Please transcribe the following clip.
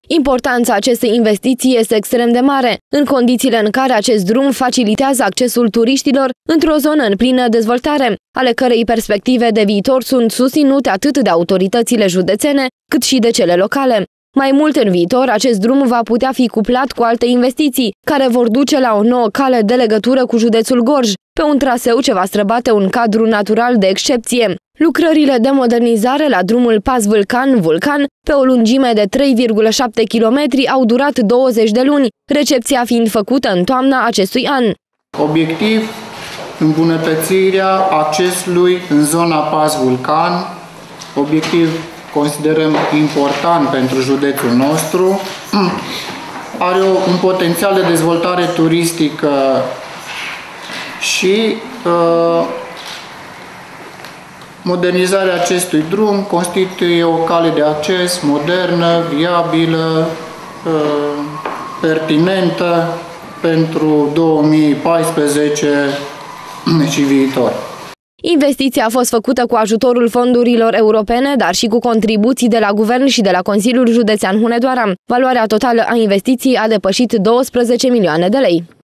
Importanța acestei investiții este extrem de mare, în condițiile în care acest drum facilitează accesul turiștilor într-o zonă în plină dezvoltare, ale cărei perspective de viitor sunt susținute atât de autoritățile județene, cât și de cele locale. Mai mult în viitor, acest drum va putea fi cuplat cu alte investiții, care vor duce la o nouă cale de legătură cu județul Gorj, pe un traseu ce va străbate un cadru natural de excepție. Lucrările de modernizare la drumul Pas-Vâlcan-Vulcan, pe o lungime de 3,7 km, au durat 20 de luni, recepția fiind făcută în toamna acestui an. Obiectiv: îmbunătățirea accesului în zona Pas-Vulcan, obiectiv considerăm important pentru județul nostru. Are un potențial de dezvoltare turistică și modernizarea acestui drum constituie o cale de acces modernă, viabilă, pertinentă pentru 2014 și viitor. Investiția a fost făcută cu ajutorul fondurilor europene, dar și cu contribuții de la Guvern și de la Consiliul Județean Hunedoara. Valoarea totală a investiției a depășit 12 milioane de lei.